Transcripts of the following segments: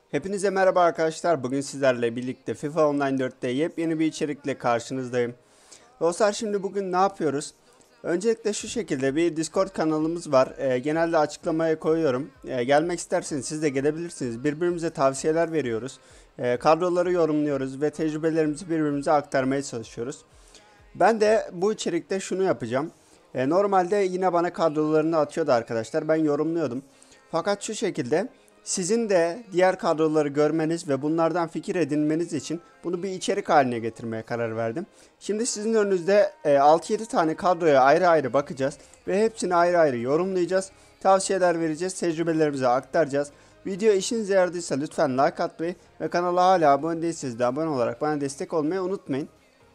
Hepinize merhaba arkadaşlar. Bugün sizlerle birlikte FIFA Online 4'te yepyeni bir içerikle karşınızdayım. Dostlar şimdi bugün ne yapıyoruz? Öncelikle şu şekilde bir Discord kanalımız var. Genelde açıklamaya koyuyorum. Gelmek isterseniz siz de gelebilirsiniz. Birbirimize tavsiyeler veriyoruz. Kadroları yorumluyoruz ve tecrübelerimizi birbirimize aktarmaya çalışıyoruz. Ben de bu içerikte şunu yapacağım. Normalde yine bana kadrolarını atıyordu arkadaşlar. Ben yorumluyordum. Fakat şu şekilde sizin de diğer kadroları görmeniz ve bunlardan fikir edinmeniz için bunu bir içerik haline getirmeye karar verdim. Şimdi sizin önünüzde 6-7 tane kadroya ayrı ayrı bakacağız ve hepsini ayrı ayrı yorumlayacağız. Tavsiyeler vereceğiz, tecrübelerimizi aktaracağız. Video işinize yaradıysa lütfen like atmayı ve kanala hala abone değilseniz de abone olarak bana destek olmayı unutmayın.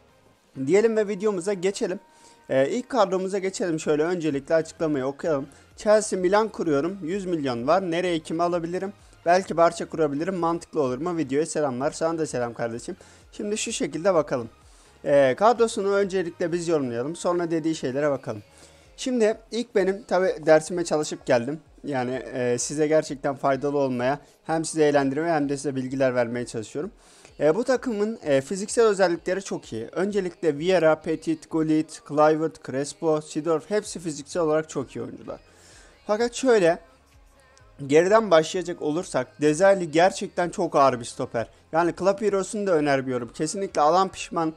Diyelim ve videomuza geçelim. İlk kadromuza geçelim. Şöyle öncelikle açıklamayı okuyalım. Chelsea Milan kuruyorum. 100 milyon var. Nereye kimi alabilirim? Belki Barça kurabilirim. Mantıklı olur mu? Videoya selamlar. Sana da selam kardeşim. Şimdi şu şekilde bakalım. Kadrosunu öncelikle biz yorumlayalım. Sonra dediği şeylere bakalım. Şimdi ilk benim tabi dersime çalışıp geldim. Yani size gerçekten faydalı olmaya hem size eğlendirmeye hem de size bilgiler vermeye çalışıyorum. Bu takımın fiziksel özellikleri çok iyi. Öncelikle Vieira, Petit, Gullit, Kluivert, Crespo, Seedorf hepsi fiziksel olarak çok iyi oyuncular. Fakat şöyle geriden başlayacak olursak Dezerli gerçekten çok ağır bir stoper. Yani Clapiros'unu da önermiyorum. Kesinlikle alan pişman.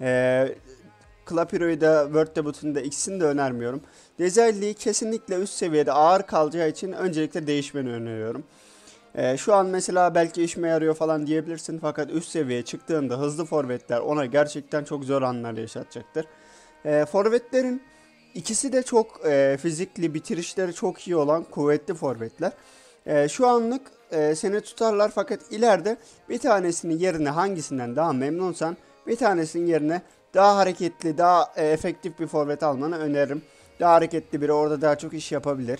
E, Clapiro'yu da World Debut'unu da ikisini de önermiyorum. Dezerli'yi kesinlikle üst seviyede ağır kalacağı için öncelikle değişmeni öneriyorum. Şu an mesela belki işime yarıyor falan diyebilirsin fakat üst seviyeye çıktığında hızlı forvetler ona gerçekten çok zor anlar yaşatacaktır. Forvetlerin ikisi de çok fizikli, bitirişleri çok iyi olan kuvvetli forvetler. Şu anlık seni tutarlar fakat ileride bir tanesinin yerine hangisinden daha memnunsan bir tanesinin yerine daha hareketli, daha efektif bir forvet almanı öneririm. Daha hareketli biri orada daha çok iş yapabilir.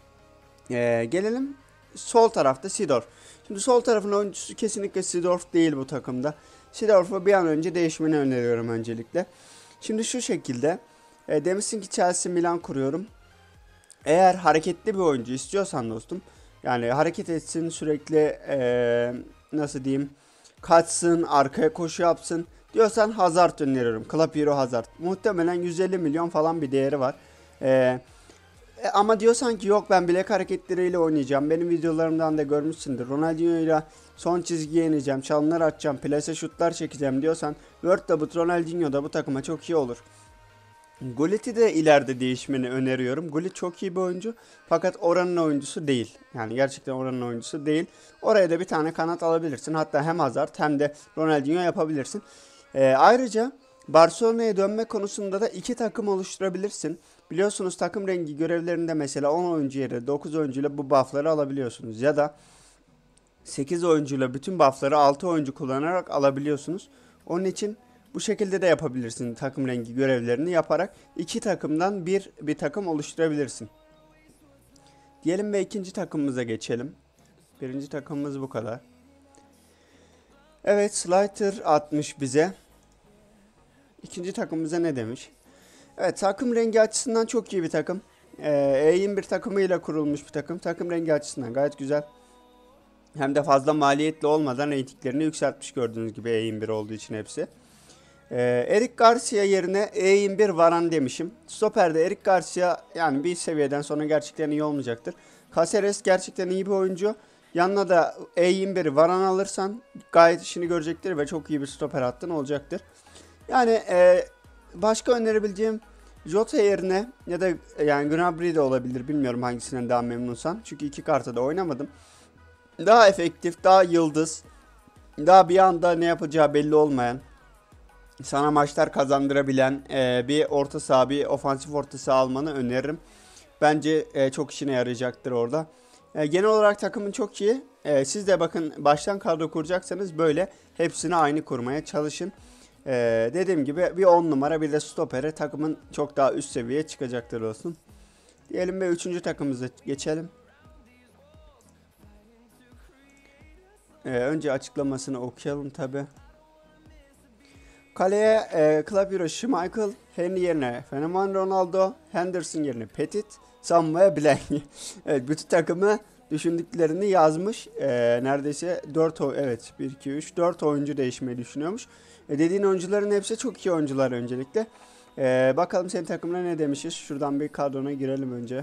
Gelelim sol tarafta Seedorf. Şimdi sol tarafın oyuncusu kesinlikle Seedorf değil bu takımda. Seedorf'u bir an önce değişmeni öneriyorum öncelikle. Şimdi şu şekilde demişsin ki Chelsea Milan kuruyorum. Eğer hareketli bir oyuncu istiyorsan dostum yani hareket etsin sürekli nasıl diyeyim kaçsın arkaya koşu yapsın diyorsan Hazard öneriyorum. Club Hero Hazard. Muhtemelen 150 milyon falan bir değeri var. Eee ama diyorsan ki yok ben bilek hareketleriyle oynayacağım. Benim videolarımdan da görmüşsündür. Ronaldinho'yla son çizgiye ineceğim. Çalımlar atacağım. Plase şutlar çekeceğim diyorsan World Debut Ronaldinho da bu takıma çok iyi olur. Gullit'i de ileride değişmeni öneriyorum. Gullit çok iyi bir oyuncu. Fakat oranın oyuncusu değil. Yani gerçekten oranın oyuncusu değil. Oraya da bir tane kanat alabilirsin. Hatta hem Hazard hem de Ronaldinho yapabilirsin. Ayrıca Barcelona'ya dönme konusunda da iki takım oluşturabilirsin. Biliyorsunuz takım rengi görevlerinde mesela 10 oyuncu yerine 9 oyuncuyla bu buffları alabiliyorsunuz. Ya da 8 oyuncuyla bütün buffları 6 oyuncu kullanarak alabiliyorsunuz. Onun için bu şekilde de yapabilirsin takım rengi görevlerini yaparak iki takımdan bir takım oluşturabilirsin. Diyelim ve ikinci takımımıza geçelim. Birinci takımımız bu kadar. Evet Slater atmış bize. İkinci takımımıza ne demiş? Evet takım rengi açısından çok iyi bir takım. E21 takımıyla kurulmuş bir takım. Takım rengi açısından gayet güzel. Hem de fazla maliyetli olmadan reytinglerini yükseltmiş gördüğünüz gibi E21 olduğu için hepsi. Eric Garcia yerine E21 Varane demişim. Stoper'de Eric Garcia yani bir seviyeden sonra gerçekten iyi olmayacaktır. Caceres gerçekten iyi bir oyuncu. Yanına da E21'i Varane alırsan gayet işini görecektir ve çok iyi bir stoper hattın olacaktır. Yani başka önerebileceğim Jota yerine ya da yani Gnabry de olabilir. Bilmiyorum hangisinden daha memnunsan. Çünkü iki kartta da oynamadım. Daha efektif, daha yıldız, daha bir anda ne yapacağı belli olmayan, sana maçlar kazandırabilen bir orta saha, bir ofansif orta saha almanı öneririm. Bence çok işine yarayacaktır orada. Genel olarak takımın çok iyi. Siz de bakın baştan kadro kuracaksanız böyle hepsini aynı kurmaya çalışın. Dediğim gibi bir 10 numara bir de stopere takımın çok daha üst seviyeye çıkacaktır olsun. Diyelim ve üçüncü takımımıza geçelim. Önce açıklamasını okuyalım tabi. Kaleye Clapiro, Schmeichel, Henry yerine Fenomen Ronaldo, Henderson yerine Petit, Sam ve Blank. Evet bütün takımı düşündüklerini yazmış. Neredeyse 4 evet 1 2 3 4 oyuncu değişmeyi düşünüyormuş. Dediğin oyuncuların hepsi çok iyi oyuncular öncelikle. Bakalım senin takımına ne demişiz. Şuradan bir kadrona girelim önce.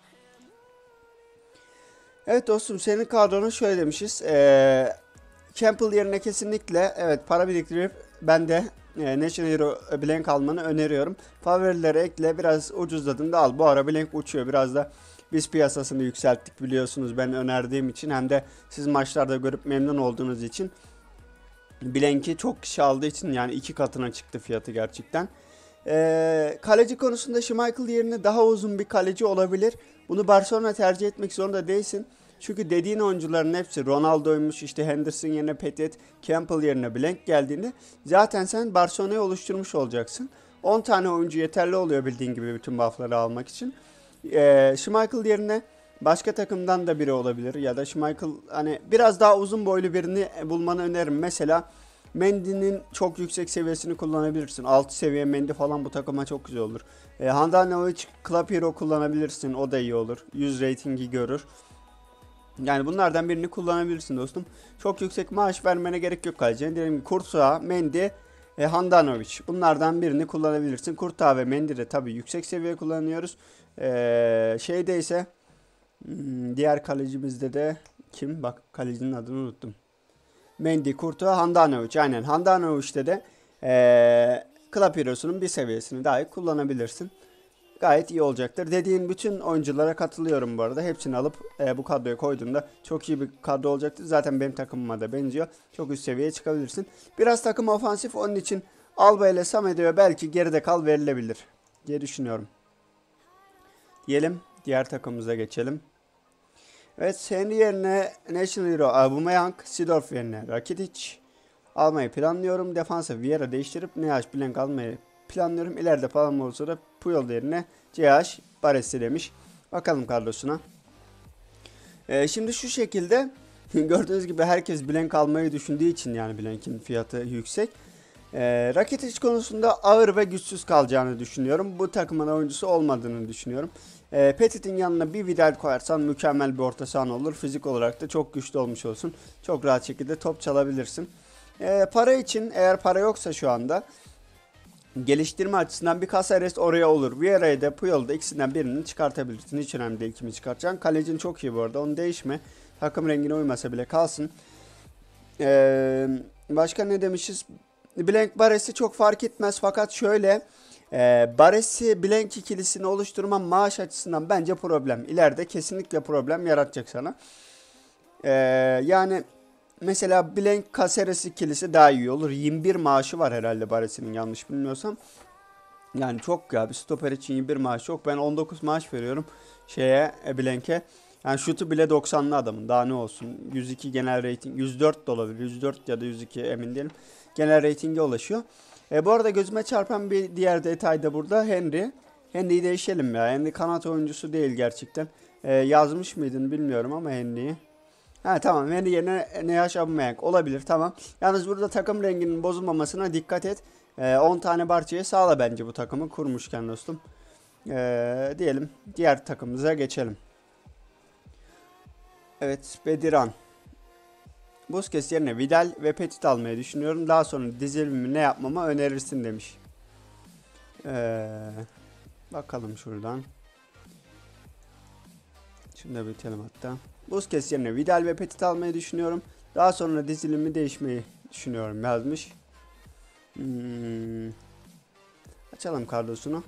Evet dostum, senin kadrona şöyle demişiz. Campbell yerine kesinlikle evet para biriktirip ben de National Hero Blank almanı öneriyorum. Favorileri ekle, biraz ucuzladığında al. Bu ara Blank uçuyor. Biraz da biz piyasasını yükselttik biliyorsunuz, ben önerdiğim için hem de siz maçlarda görüp memnun olduğunuz için. Blank'i çok kişi aldığı için yani 2 katına çıktı fiyatı gerçekten. Kaleci konusunda Schmeichel yerine daha uzun bir kaleci olabilir. Bunu Barcelona tercih etmek zorunda değilsin. Çünkü dediğin oyuncuların hepsi Ronaldo'ymuş, işte Henderson yerine Petit, Campbell yerine Blank geldiğinde zaten sen Barcelona'yı oluşturmuş olacaksın. 10 tane oyuncu yeterli oluyor bildiğin gibi bütün buff'ları almak için. Schmeichel yerine başka takımdan da biri olabilir ya da Schmeichel hani biraz daha uzun boylu birini bulmanı öneririm. Mesela Mendy'nin çok yüksek seviyesini kullanabilirsin. 6 seviye Mendy falan bu takıma çok güzel olur. Handanovic Club Hero kullanabilirsin. O da iyi olur. 100 ratingi görür. Yani bunlardan birini kullanabilirsin dostum. Çok yüksek maaş vermene gerek yok kaleciye. Diyelim ki Kurtuğa, Mendy, Handanovic. Bunlardan birini kullanabilirsin. Kurtuğa ve Mendy de tabii yüksek seviye kullanıyoruz. Şeyde ise diğer kalecimizde de kim? Bak kalecinin adını unuttum. Mendy, Kurtuğa, Handanovic. Aynen Handanovic'te de Club Hero'sunun bir seviyesini dahi kullanabilirsin. Gayet iyi olacaktır. Dediğin bütün oyunculara katılıyorum bu arada. Hepsini alıp bu kadroya koyduğunda çok iyi bir kadro olacaktır. Zaten benim takımıma da benziyor. Çok üst seviyeye çıkabilirsin. Biraz takım ofansif, onun için Alba ile Samedo'ya belki geride kal verilebilir diye düşünüyorum. Diyelim diğer takımımıza geçelim. Evet, Henry yerine National Hero Aubameyang, Seedorf yerine Rakitic almayı planlıyorum. Defansa Vieira değiştirip NH Blank almayı planlıyorum. İleride falan olsa da Puyol yerine CH Baresi demiş. Bakalım kadrosuna. Şimdi şu şekilde gördüğünüz gibi herkes Blank almayı düşündüğü için, yani Blank'in fiyatı yüksek. Rakitic konusunda ağır ve güçsüz kalacağını düşünüyorum. Bu takımın oyuncusu olmadığını düşünüyorum. Petit'in yanına bir Vidal koyarsan mükemmel bir orta sahan olur. Fizik olarak da çok güçlü olmuş olsun. Çok rahat şekilde top çalabilirsin. Para için, eğer para yoksa şu anda, geliştirme açısından bir Caceres oraya olur. Vieira'yı da Puyol'u da ikisinden birini çıkartabilirsin. Hiç önemli değil kimi çıkartacaksın. Kalecin çok iyi bu arada. Onu değişme. Takım rengine uymasa bile kalsın. Başka ne demişiz? Blank Baresi çok fark etmez. Fakat şöyle, Baresi Blank ikilisini oluşturma maaş açısından bence problem. İleride kesinlikle problem yaratacak sana. Yani mesela Blank Caceres ikilisi daha iyi olur. 21 maaşı var herhalde Baresi'nin, yanlış bilmiyorsam. Yani çok ya, bir stoper için 21 maaş çok. Ben 19 maaş veriyorum şeye, Blank'e. Yani şutu bile 90'lı adamın. Daha ne olsun. 102 genel rating. 104 de olabilir. 104 ya da 102, emin değilim. Genel ratinge ulaşıyor. Bu arada gözüme çarpan bir diğer detay da burada Henry. Henry'yi değişelim ya. Henry kanat oyuncusu değil gerçekten. Yazmış mıydın bilmiyorum ama Henry'yi. Ha tamam, Henry yerine NH Aubameyang olabilir, tamam. Yalnız burada takım renginin bozulmamasına dikkat et. 10 tane parçayı sağla bence bu takımı kurmuşken dostum. Diyelim diğer takımımıza geçelim. Evet, Bediran. Busquets yerine Vidal ve Petit almayı düşünüyorum. Daha sonra dizilimi ne yapmama önerirsin demiş. Bakalım şuradan. Şunu da bitelim hatta. Busquets yerine Vidal ve Petit almayı düşünüyorum. Daha sonra dizilimi değişmeyi düşünüyorum yazmış. Açalım kadrosunu.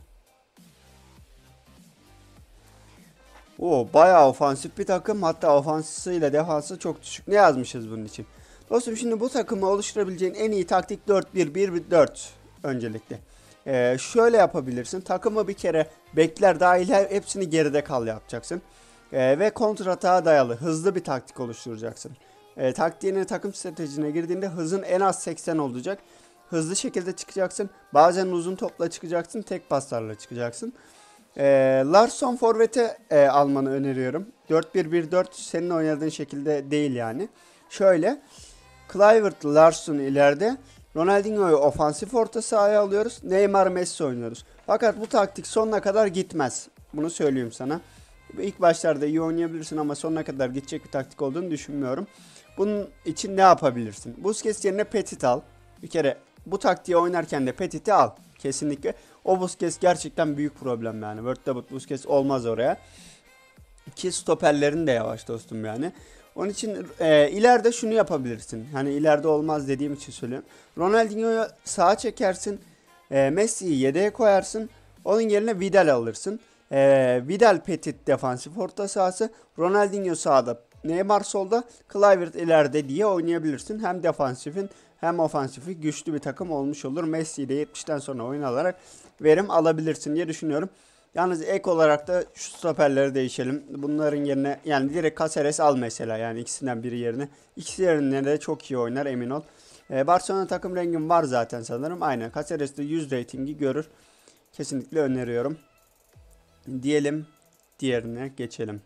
Bayağı ofansif bir takım. Hatta ofansıyla defansı çok düşük. Ne yazmışız bunun için? Dostum, şimdi bu takımı oluşturabileceğin en iyi taktik 4-1-1-4 öncelikle. Şöyle yapabilirsin. Takımı bir kere bekler dahil hepsini geride kal yapacaksın. Ve kontratağa dayalı hızlı bir taktik oluşturacaksın. Taktiğine, takım stratejine girdiğinde hızın en az 80 olacak. Hızlı şekilde çıkacaksın. Bazen uzun topla çıkacaksın. Tek paslarla çıkacaksın. Larsson forvete almanı öneriyorum. 4-1-1-4 senin oynadığın şekilde değil yani. Şöyle, Kluivert, Larsson ileride. Ronaldinho'yu ofansif orta sahaya alıyoruz. Neymar, Messi oynuyoruz. Fakat bu taktik sonuna kadar gitmez. Bunu söyleyeyim sana. İlk başlarda iyi oynayabilirsin ama sonuna kadar gidecek bir taktik olduğunu düşünmüyorum. Bunun için ne yapabilirsin? Busquets yerine Petit al. Bir kere bu taktiği oynarken de Petit'i al. Kesinlikle. O Busquets gerçekten büyük problem yani. World Debut Busquets olmaz oraya. Ki stoperlerin de yavaş dostum yani. Onun için ileride şunu yapabilirsin. Hani ileride olmaz dediğim için söylüyorum. Ronaldinho'yu sağa çekersin. Messi'yi yedeğe koyarsın. Onun yerine Vidal alırsın. Vidal Petit defansif orta sahası. Ronaldinho sağda. Neymar solda. Kluivert ileride diye oynayabilirsin. Hem defansifin hem ofansifi güçlü bir takım olmuş olur. Messi'yi de 70'ten sonra oyun alarak verim alabilirsin diye düşünüyorum. Yalnız ek olarak da şu stoperleri değişelim. Bunların yerine yani direkt Caceres al mesela. Yani ikisinden biri yerine. İkisi yerine de çok iyi oynar emin ol. Barcelona takım rengim var zaten sanırım. Aynen. Caceres de 100 ratingi görür. Kesinlikle öneriyorum. Diyelim diğerine geçelim.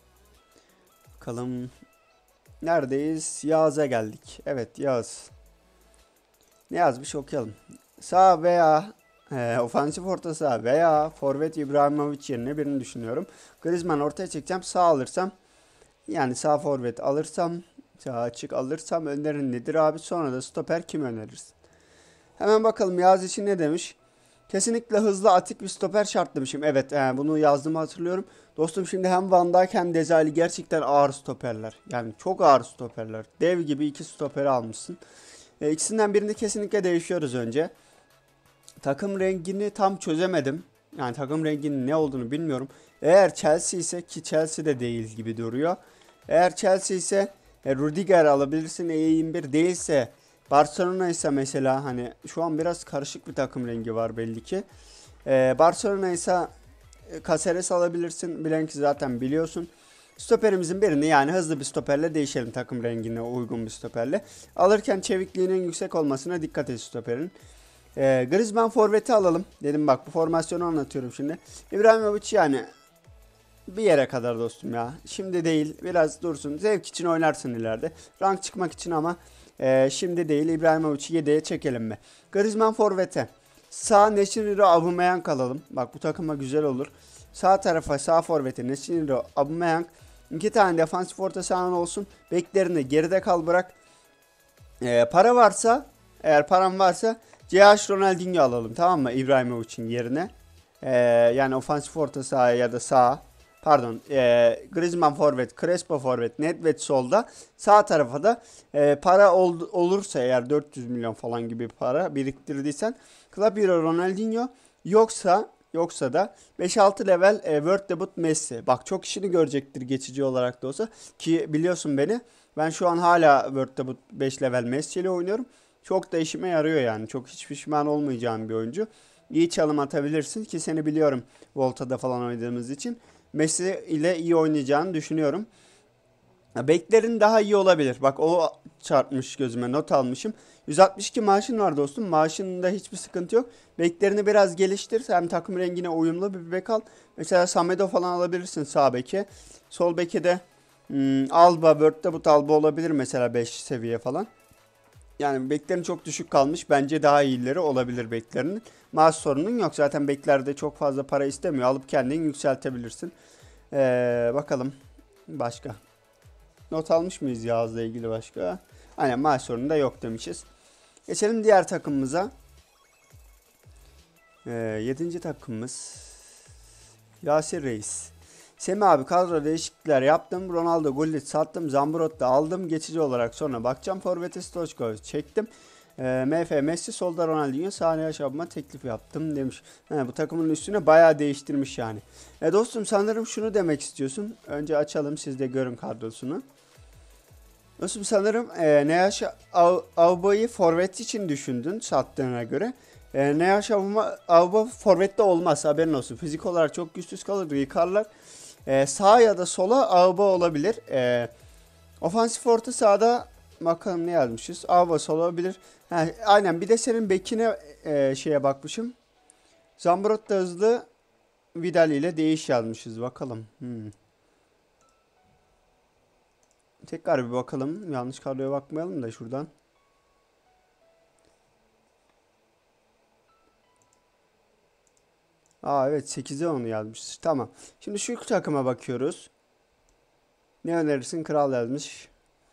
Bakalım. Neredeyiz? Yağız'a geldik. Evet Yağız. Ne yazmış okuyalım. Sağ veya ofansif orta saha veya forvet İbrahimovic yerine birini düşünüyorum. Griezmann ortaya çekeceğim. Sağ alırsam yani sağ forvet alırsam sağ açık alırsam önerin nedir abi? Sonra da stoper kim önerirsin? Hemen bakalım Yağız için ne demiş? Kesinlikle hızlı atik bir stoper şart demişim. Evet bunu yazdığımı hatırlıyorum. Dostum şimdi hem Van Dijk hem Dezali gerçekten ağır stoperler. Yani çok ağır stoperler. Dev gibi iki stoperi almışsın. İkisinden birini kesinlikle değişiyoruz önce. Takım rengini tam çözemedim. Yani takım renginin ne olduğunu bilmiyorum. Eğer Chelsea ise ki Chelsea de değil gibi duruyor. Eğer Chelsea ise Rudiger alabilirsin. E21 değilse Barcelona ise mesela hani şu an biraz karışık bir takım rengi var belli ki. Barcelona ise Caceres alabilirsin. Blank'i zaten biliyorsun. Stoperimizin birini yani hızlı bir stoperle değişelim takım rengine uygun bir stoperle. Alırken çevikliğinin yüksek olmasına dikkat et stoperin. Griezmann forveti alalım. Dedim bak bu formasyonu anlatıyorum şimdi. İbrahimovic yani bir yere kadar dostum ya. Şimdi değil biraz dursun. Zevk için oynarsın ileride. Rank çıkmak için ama şimdi değil. İbrahimovic'i yedeğe çekelim mi? Griezmann forvete. Sağ Neşiriro Aubameyang kalalım. Bak bu takıma güzel olur. Sağ tarafa sağ forvete Neşiriro Aubameyang. 2 tane defansif orta sahan olsun. Beklerini geride kal bırak. Para varsa eğer param varsa CH Ronaldinho alalım tamam mı İbrahimovic'in yerine. Yani ofansif orta saha ya da sağ. Pardon Griezmann forvet, Crespo forvet, Nedved solda. Sağ tarafa da para olursa eğer 400 milyon falan gibi para biriktirdiysen Club Euro Ronaldinho yoksa da 5-6 level World Debut Messi. Bak çok işini görecektir geçici olarak da olsa. Ki biliyorsun beni. Ben şu an hala World Debut 5 level Messi ile oynuyorum. Çok da işime yarıyor yani. Çok hiç pişman olmayacağım bir oyuncu. İyi çalım atabilirsin ki seni biliyorum Volta'da falan oynadığımız için. Messi ile iyi oynayacağını düşünüyorum. Beklerin daha iyi olabilir. Bak o çarpmış gözüme not almışım. 162 maaşın var dostum. Maaşında hiçbir sıkıntı yok. Beklerini biraz geliştir. Hem takım rengine uyumlu bir bek al. Mesela Samedo falan alabilirsin sağ beke. Sol beke de Alba, World Debut Alba olabilir mesela 5 seviye falan. Yani beklerin çok düşük kalmış. Bence daha iyileri olabilir beklerinin. Maaş sorunun yok. Zaten beklerde çok fazla para istemiyor. Alıp kendin yükseltebilirsin. Bakalım. Başka. Not almış mıyız Yağız'la ilgili başka? Aynen maaş sorunu da yok demişiz. Geçelim diğer takımımıza. 7. takımımız. Yasir Reis. Semih abi kadro değişiklikler yaptım. Ronaldo, Gullit sattım. Zambrot da aldım. Geçici olarak sonra bakacağım. Forvet'e Stoichkov çektim. MF Messi solda Ronaldinho sahneye aşağıma teklif yaptım demiş. Bu takımın üstüne bayağı değiştirmiş yani. Dostum sanırım şunu demek istiyorsun. Önce açalım siz de görün kadrosunu. Dostum sanırım Neaş Auba'yı forvet için düşündün sattığına göre. Neaş Auba forvette olmaz haberin olsun. Fizik olarak çok güçsüz kalır yıkarlar. Sağ ya da sola Auba olabilir. Ofansif orta sahada bakalım ne yazmışız. Auba sola olabilir. Aynen bir de senin bekine şeye bakmışım. Zambrot da hızlı Vidal ile değiş yazmışız bakalım. Tekrar bir bakalım. Yanlış kadroya bakmayalım da şuradan. Aa evet, 8'e onu yazmış. Tamam. Şimdi şu takıma bakıyoruz. Ne önerirsin? Kral yazmış.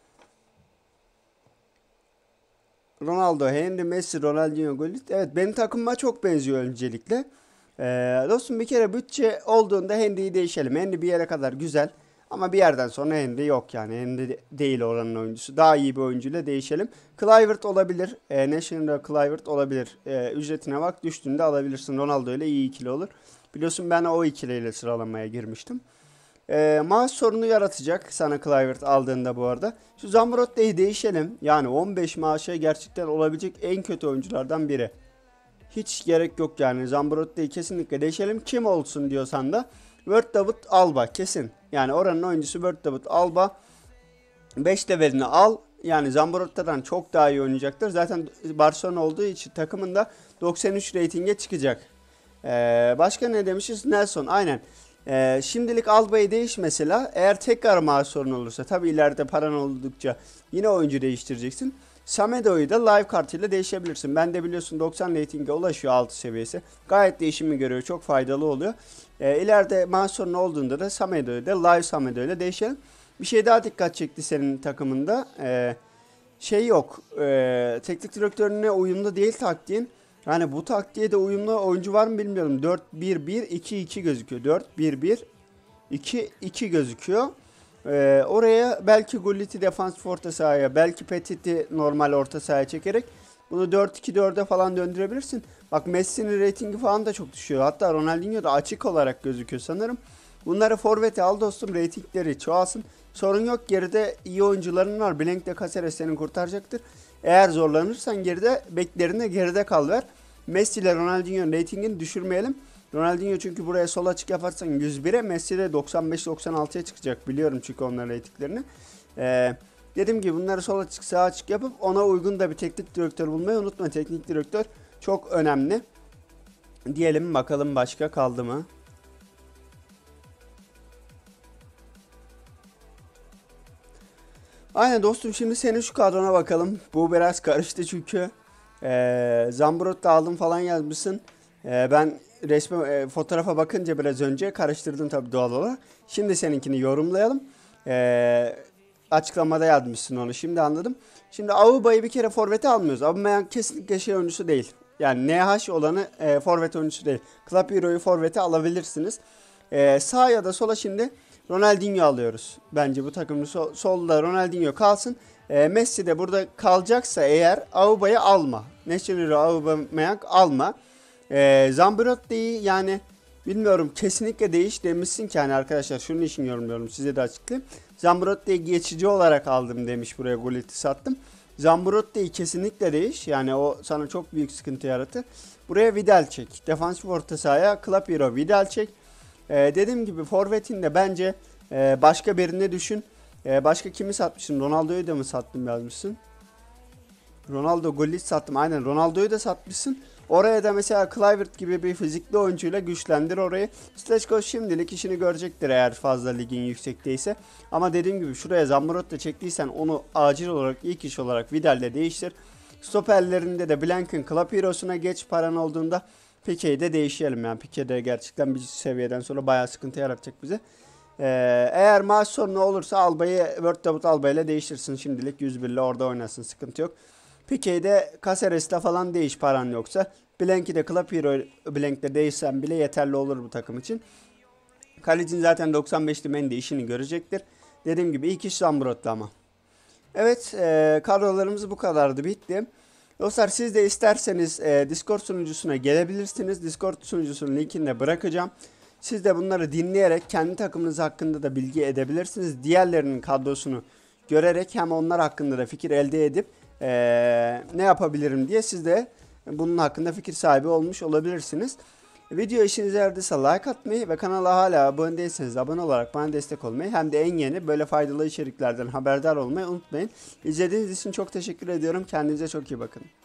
Ronaldo, Henry, Messi, Ronaldinho, Gullit. Evet, benim takımıma çok benziyor öncelikle. Dostum, bir kere bütçe olduğunda Henry'yi değişelim. Henry bir yere kadar güzel. Ama bir yerden sonra Henry yok yani. Henry değil oranın oyuncusu. Daha iyi bir oyuncuyla değişelim. Kluivert olabilir. National Kluivert olabilir. Ücretine bak, düştüğünde alabilirsin. Ronaldo ile iyi ikili olur. Biliyorsun ben o ikiliyle sıralamaya girmiştim. Maaş sorunu yaratacak sana Kluivert aldığında bu arada. Şu Zambrotte'yi değişelim. Yani 15 maaşa gerçekten olabilecek en kötü oyunculardan biri. Hiç gerek yok yani. Zambrotte'yi kesinlikle değişelim. Kim olsun diyorsan da Word David Alba kesin. Yani oranın oyuncusu Word David Alba. 5 levelini al. Yani Zambrotte'den çok daha iyi oynayacaktır. Zaten Barcelona olduğu için takımında 93 reytinge çıkacak. Başka ne demişiz? Nelson. Aynen. Şimdilik Alba'yı değiş mesela. Eğer tekrar maaş sorunu olursa, tabi ileride paran oldukça yine oyuncu değiştireceksin. Samedo'yu da live kartıyla değişebilirsin. Ben de biliyorsun 90 ratinge ulaşıyor 6 seviyesi. Gayet değişimi görüyor. Çok faydalı oluyor. İleride maaş sorunu olduğunda da Samedo'yu da live Samedo ile değişelim. Bir şey daha dikkat çekti senin takımında. Şey yok. Teknik direktörüne uyumlu değil taktiğin. Yani bu taktiğe de uyumlu oyuncu var mı bilmiyorum. 4-1-1-2-2 gözüküyor. 4-1-1-2-2 gözüküyor. Oraya belki Gullit'i defansif orta sahaya, belki Petit'i normal orta sahaya çekerek bunu 4-2-4'e falan döndürebilirsin. Bak, Messi'nin reytingi falan da çok düşüyor. Hatta Ronaldinho da açık olarak gözüküyor sanırım. Bunları forvete al dostum, reytingleri çoğalsın. Sorun yok, geride iyi oyuncuların var. Blank de Caceres seni kurtaracaktır. Eğer zorlanırsan geride beklerine geride kal ver. Messi ile Ronaldinho'nun reytingini düşürmeyelim. Ronaldinho çünkü buraya sol açık yaparsan 101'e, Messi de 95-96'ya çıkacak. Biliyorum çünkü onların reytinglerini. Dediğim gibi bunları sol açık sağ açık yapıp ona uygun da bir teknik direktör bulmayı unutma. Teknik direktör çok önemli. Diyelim bakalım başka kaldı mı? Aynen dostum, şimdi senin şu kadrona bakalım. Bu biraz karıştı çünkü. Zambrot da aldım falan yazmışsın. Ben fotoğrafa bakınca biraz önce karıştırdım tabii doğal olarak. Şimdi seninkini yorumlayalım. Açıklamada yazmışsın onu, şimdi anladım. Şimdi Auba'yı bir kere forvete almıyoruz. Aubameyang kesinlikle şey oyuncusu değil. Yani NH olanı forvet oyuncusu değil. Club Hero'yu forvete alabilirsiniz. Sağ ya da sola şimdi Ronaldinho alıyoruz. Bence bu takımın solda Ronaldinho kalsın. Messi de burada kalacaksa eğer Auba'yı alma. National Aubameyang alma. Zambrotti'yi yani bilmiyorum, kesinlikle değiş demişsin ki hani arkadaşlar, şunun için yorumluyorum, size de açıklayayım. Zambrotti'yi geçici olarak aldım demiş, buraya Gullit'i sattım. Zambrotti'yi kesinlikle değiş, yani o sana çok büyük sıkıntı yaratır. Buraya Vidal çek. Defansif orta sahaya Club Hero Vidal çek. Dediğim gibi forvetinde bence başka birini düşün. Başka kimi satmışsın? Ronaldo'yu da mı sattım yazmışsın? Ronaldo, Gullit sattım. Aynen, Ronaldo'yu da satmışsın. Oraya da mesela Kluivert gibi bir fizikli oyuncuyla güçlendir orayı. Stoichkos şimdilik işini görecektir eğer fazla ligin yüksekteyse. Ama dediğim gibi şuraya Zambrot'ta çektiysen onu acil olarak ilk iş olarak Vidal'le değiştir. Stoperlerinde de Blank'ın Club Hero'suna geç, paran olduğunda Pique'yi de değişelim. Yani Pique de gerçekten bir seviyeden sonra bayağı sıkıntı yaratacak bize. Eğer maaş sorunu olursa Alba'yı World David Alba ile değiştirsin şimdilik, 101 ile orada oynasın, sıkıntı yok. Pique'yi de Caceres'le falan değiş paran yoksa. Blank'i de Club Hero Blank'le değişsen bile yeterli olur bu takım için. Kalecin zaten 95'li Mendy işini görecektir. Dediğim gibi ilk iş Zambrot'ta ama. Evet, kadrolarımız bu kadardı, bitti. Dostlar, siz de isterseniz Discord sunucusuna gelebilirsiniz. Discord sunucusunun linkini de bırakacağım. Siz de bunları dinleyerek kendi takımınız hakkında da bilgi edebilirsiniz. Diğerlerinin kadrosunu görerek hem onlar hakkında da fikir elde edip ne yapabilirim diye siz de bunun hakkında fikir sahibi olmuş olabilirsiniz. Video işinize yaradıysa like atmayı ve kanala hala abone değilseniz abone olarak bana destek olmayı, hem de en yeni böyle faydalı içeriklerden haberdar olmayı unutmayın. İzlediğiniz için çok teşekkür ediyorum. Kendinize çok iyi bakın.